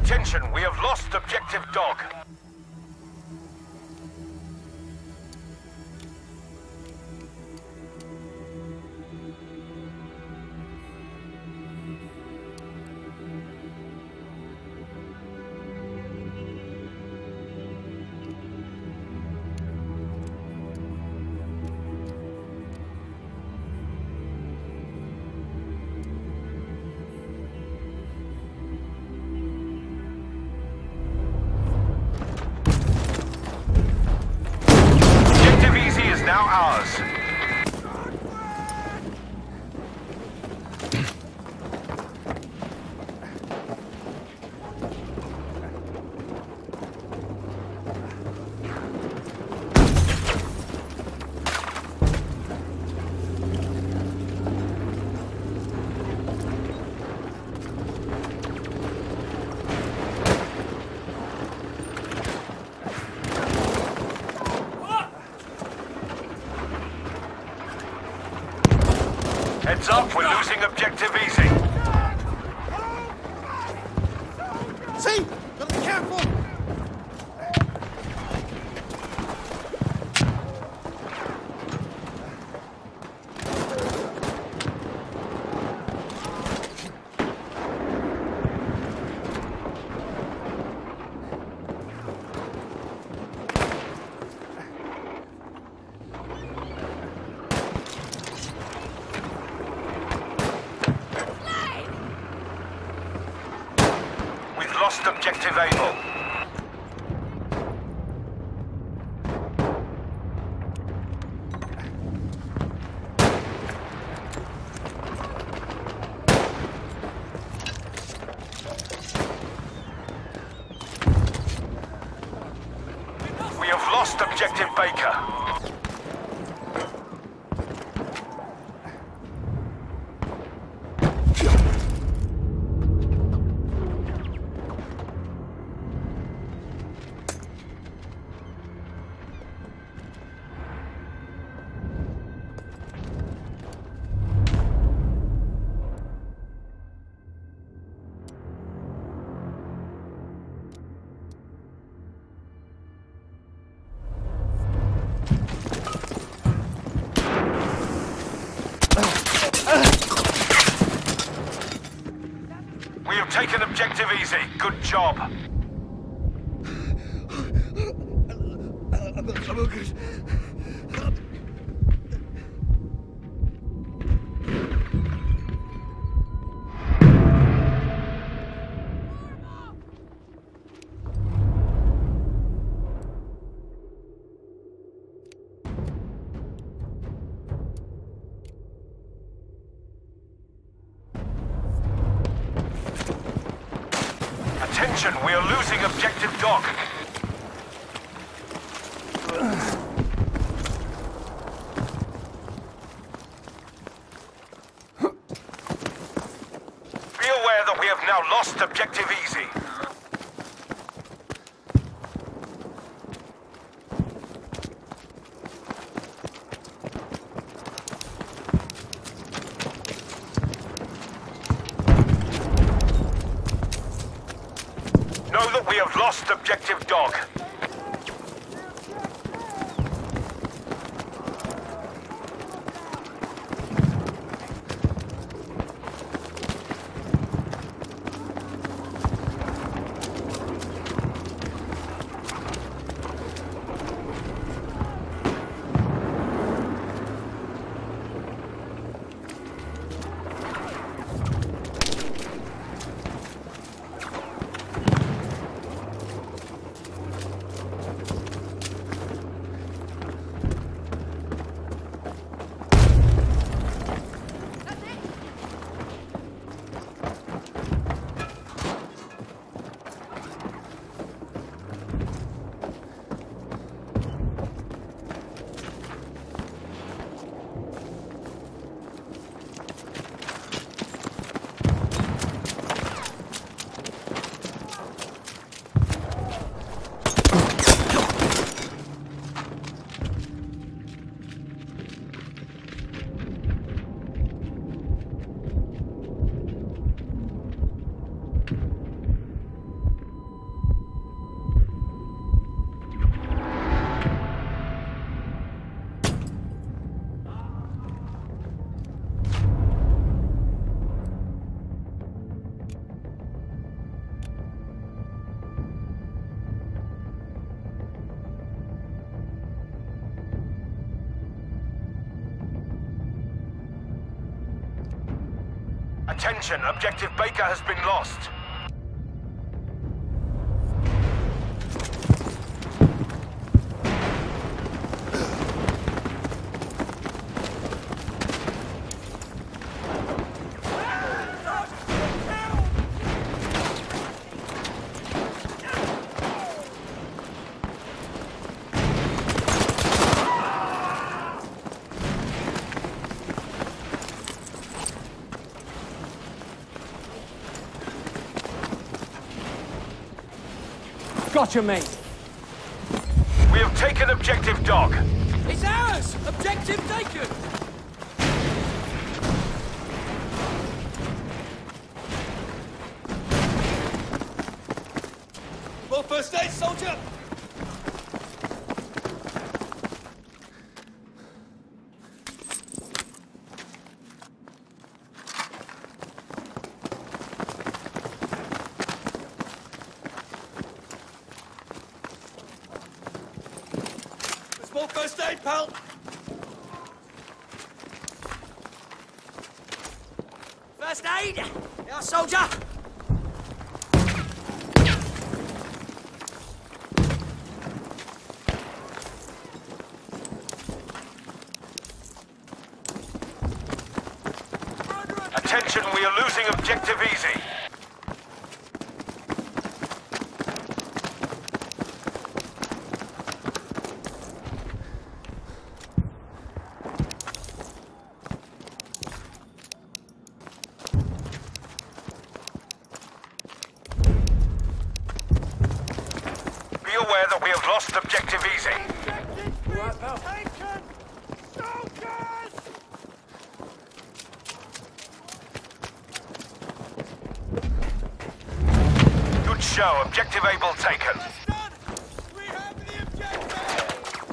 Attention, we have lost objective dog. Now ours. Heads up, we're losing objective easy. See? Gotta be careful! Lost objective Able. We have lost objective Baker. We have taken objective easy. Good job. I'm good. Attention, we are losing objective dog. Be aware that we have now lost objective easy. Know that we have lost objective dog. Attention, Objective Baker has been lost. Gotcha, mate. We have taken Objective Dog. It's ours! Objective taken! Well, first aid, soldier! More first aid, pal! First aid! Yeah, soldier! Attention, we are losing Objective Easy. Be aware that we have lost Objective Easy. Right, pal. Good show, Objective Able taken. We have the objective!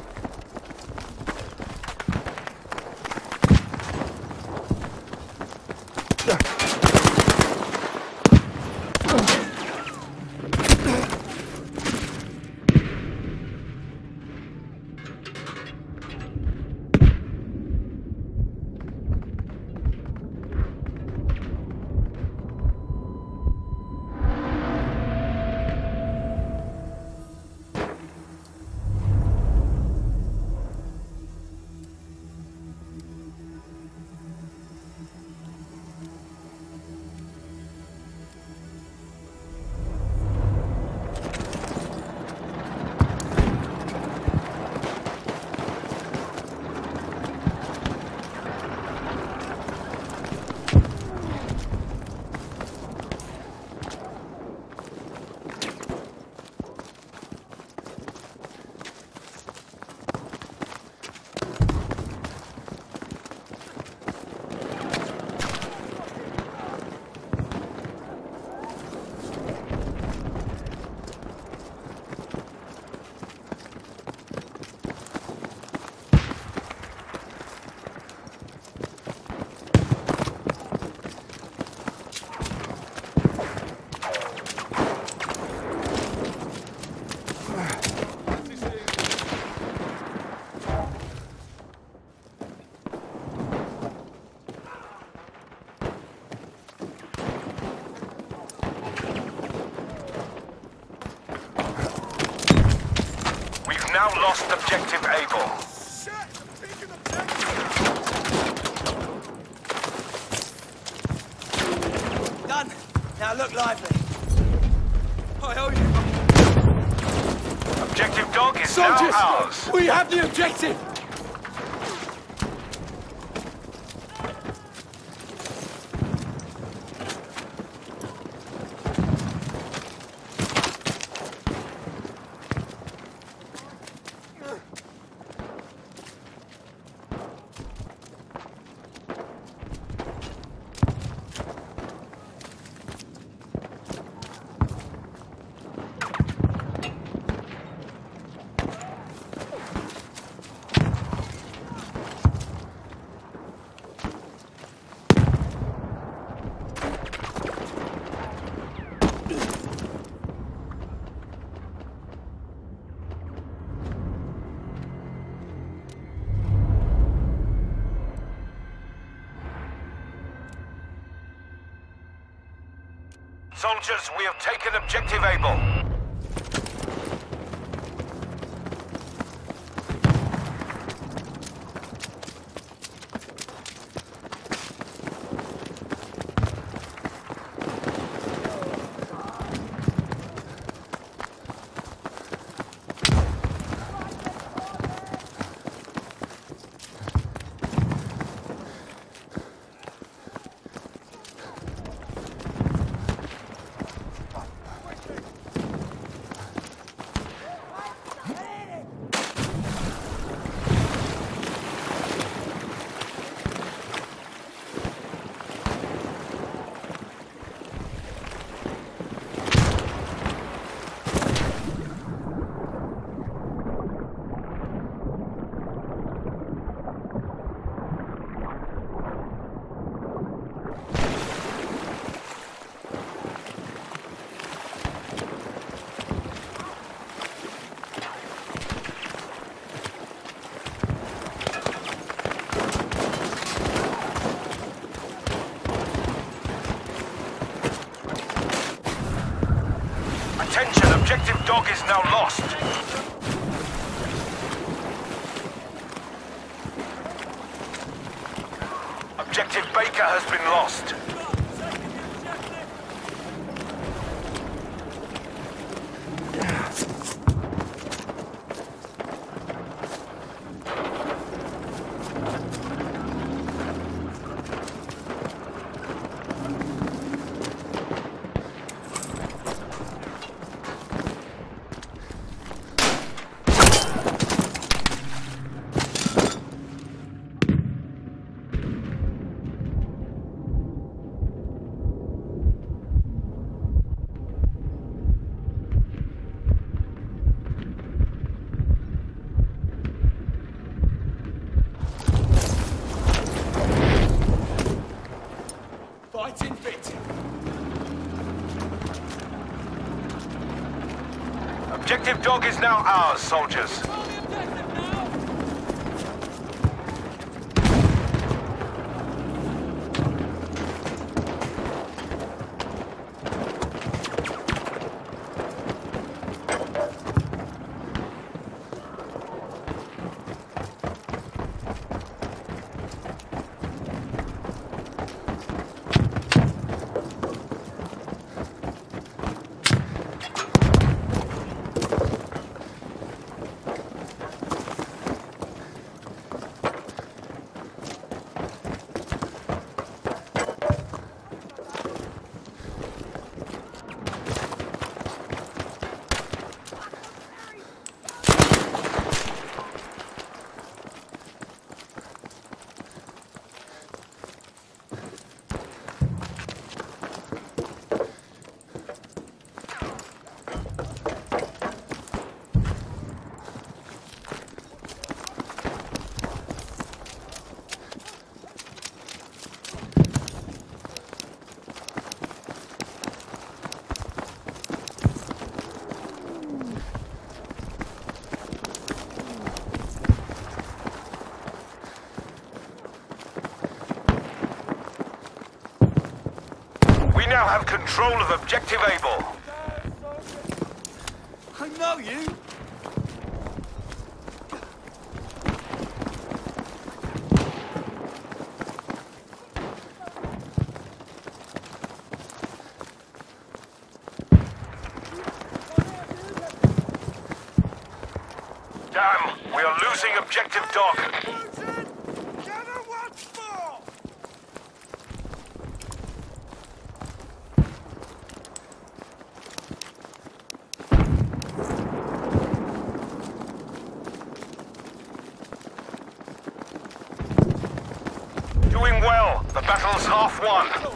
Now lost Objective Able. Done. Now look lively. I owe you. Objective Dog is Soldiers! now ours. We have the objective! Soldiers, we have taken objective Able. Attention, objective Dog is now lost. Objective Baker has been lost. Fighting fit. Objective Dog is now ours, soldiers. On the objective now. We now have control of objective Able. I know you. Damn, we are losing objective Dog. Never once more. Doing well. The battle's half won.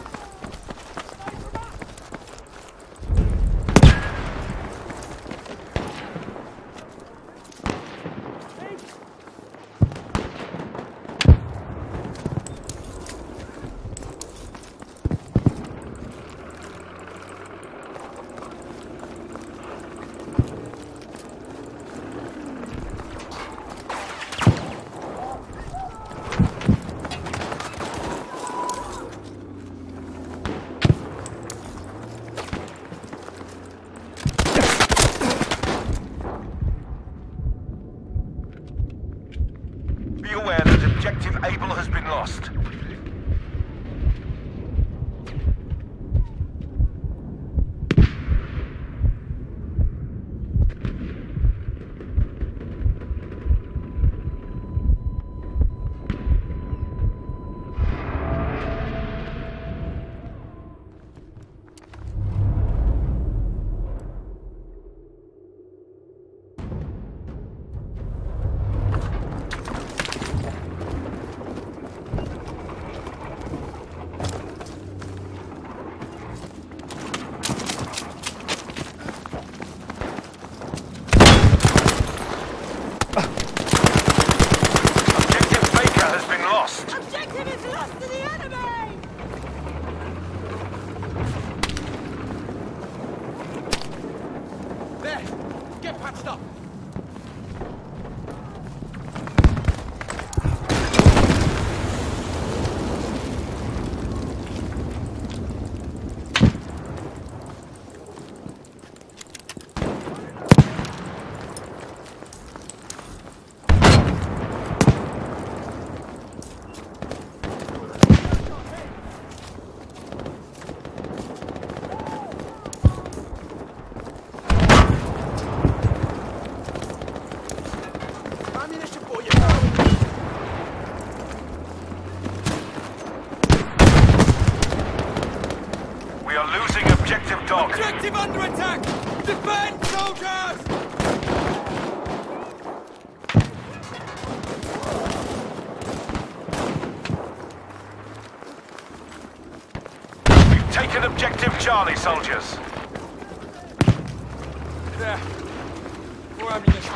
Get patched up. Ammunition for you. We are losing objective dog. Objective under attack! Defend, soldiers! We've taken objective Charlie, soldiers. There. More ammunition.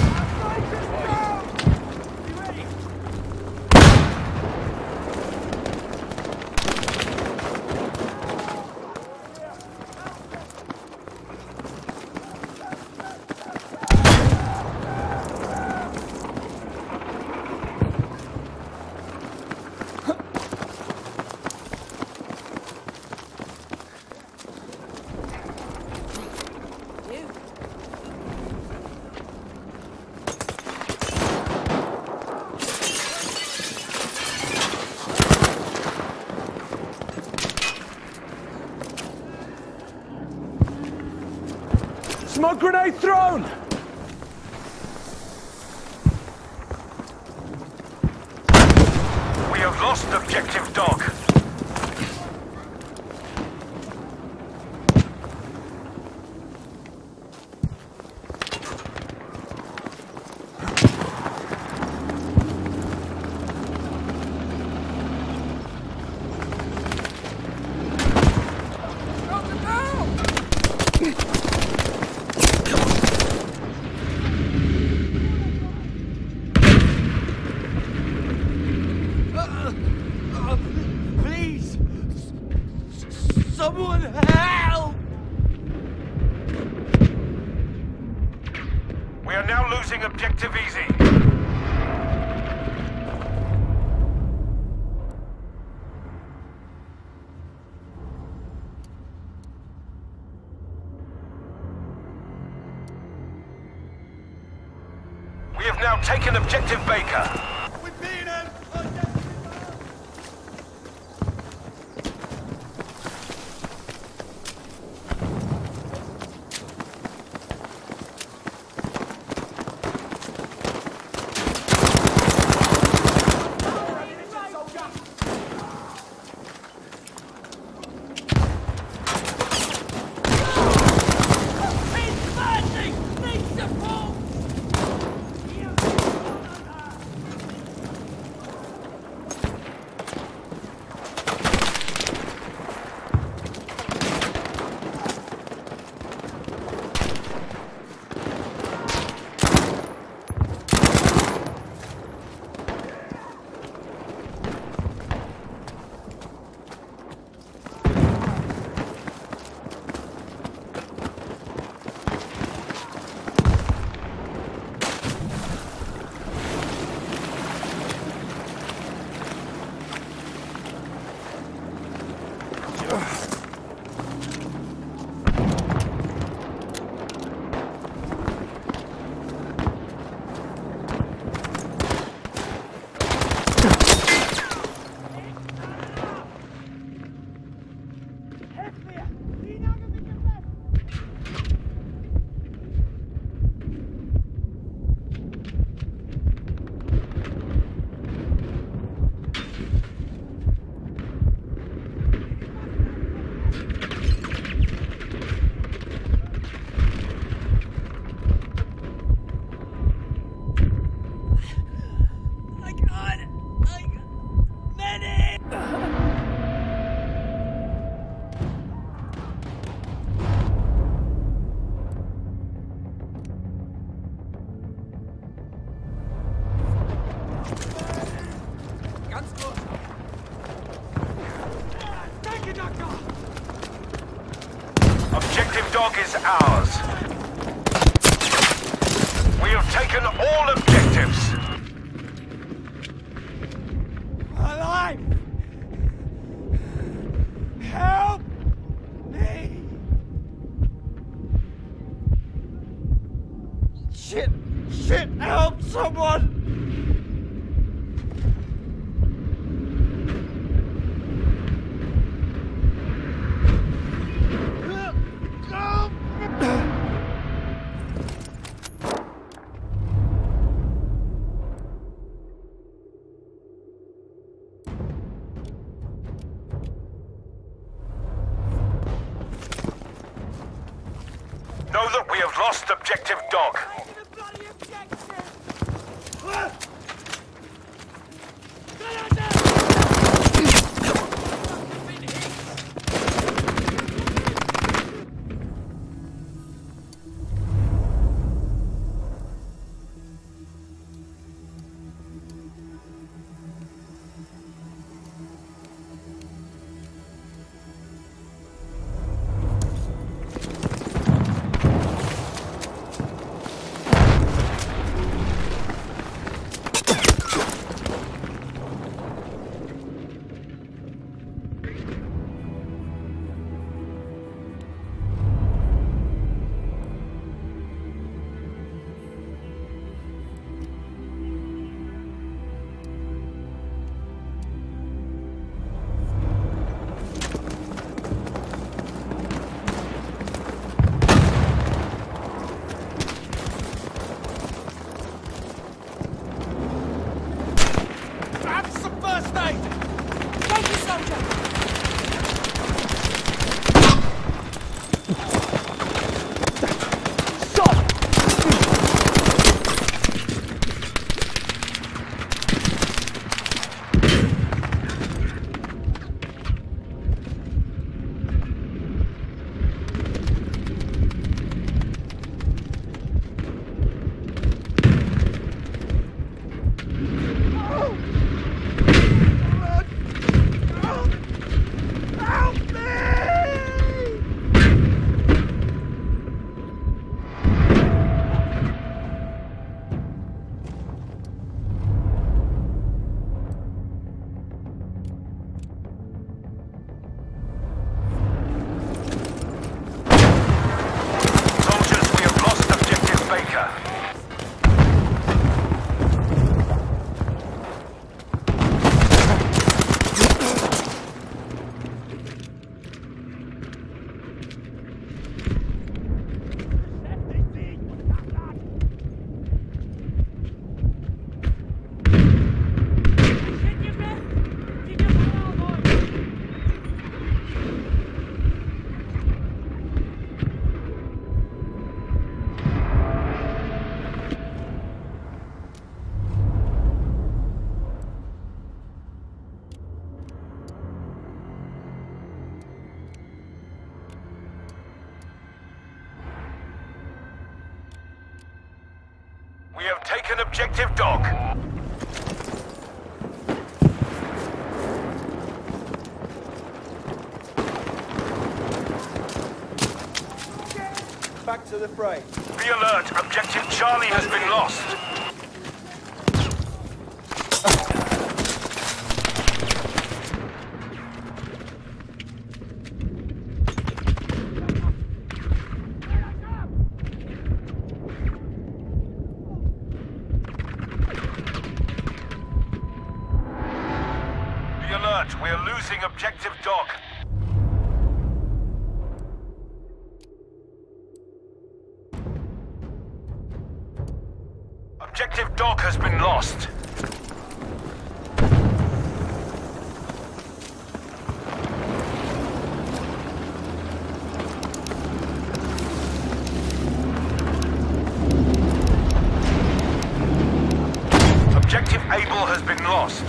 Smoke grenade thrown! We have lost objective dog. Please! Someone help! We are now losing objective easy. We have now taken objective Baker. We've been in! Objective dog is ours. We have taken all objectives. Alive! Help me! Shit! Help someone! Know that we have lost objective dog. We have taken objective dog. Back to the fray. Be alert, objective Charlie has been lost. Be alert, we are losing objective dog. Objective dog has been lost. Objective Able has been lost.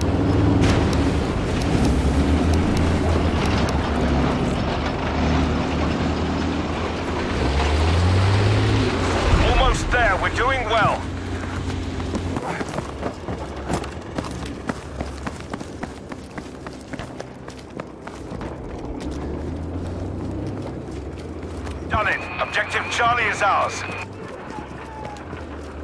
Almost there, we're doing well. Done it. Objective Charlie is ours.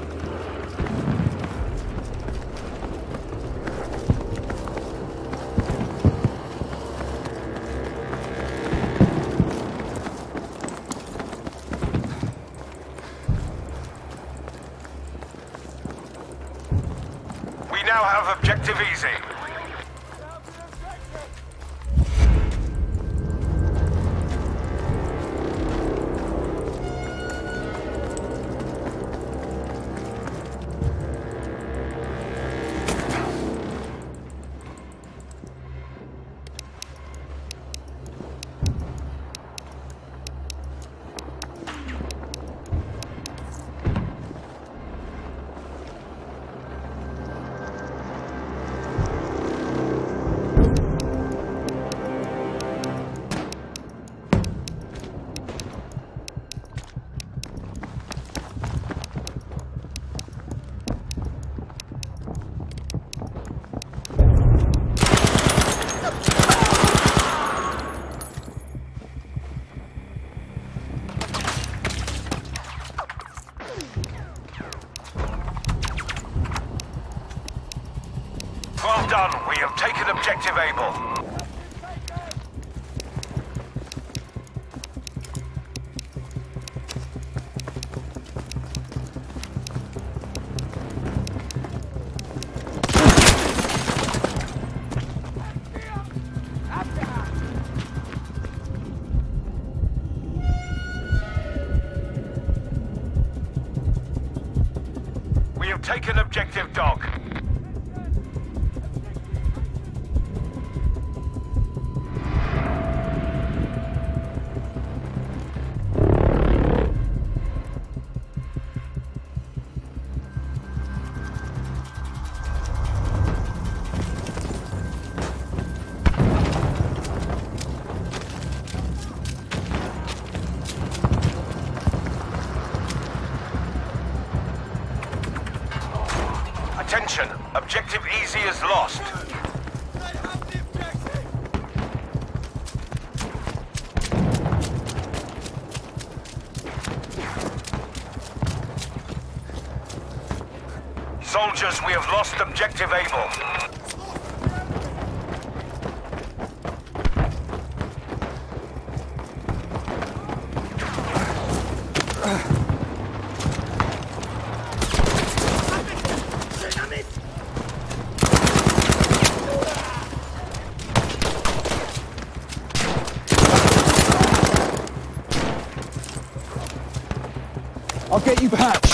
now have objective easy. Well done. We have taken objective Able. We have taken objective Dog. Attention, objective easy is lost. They have the objective! Soldiers, we have lost objective Able. I'll get you patched.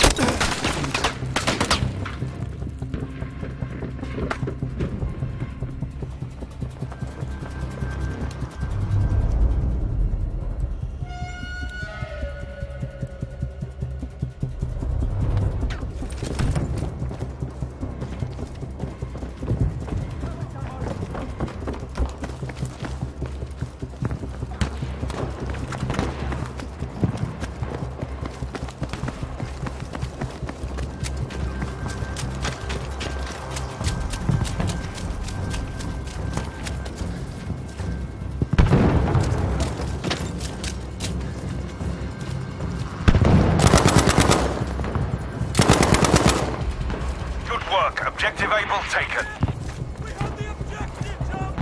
Objective Able taken. We have the objective, Tom!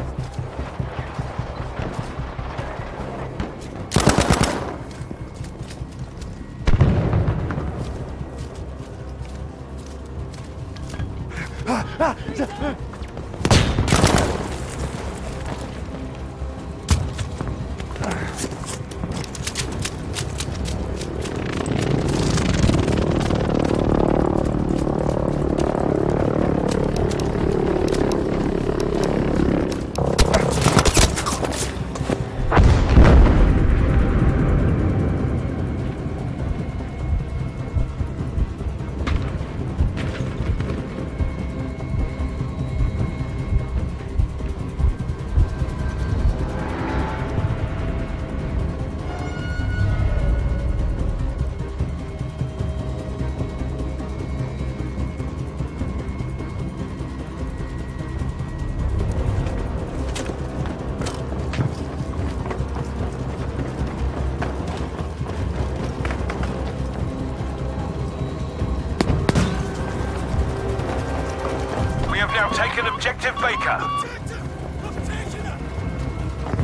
We have now taken objective Baker. Objective! I'm taking it!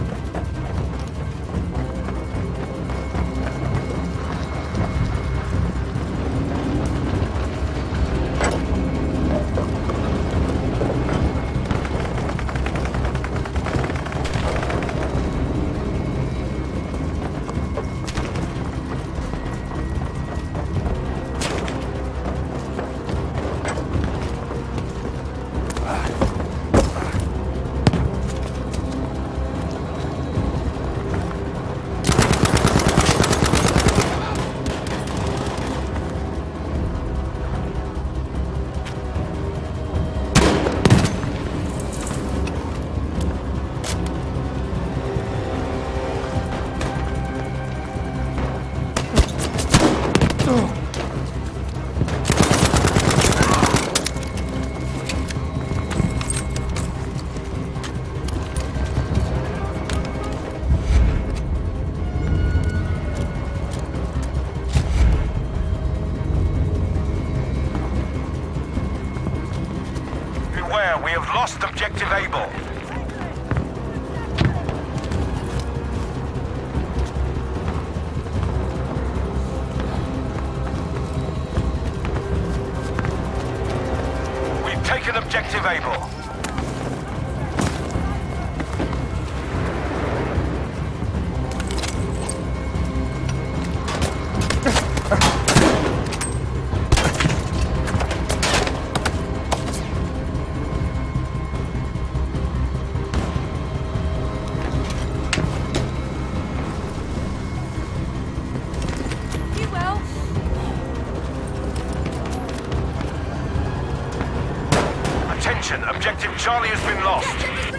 Beware, we have lost objective Able. We've taken objective Able. You will. Attention, objective Charlie has been lost.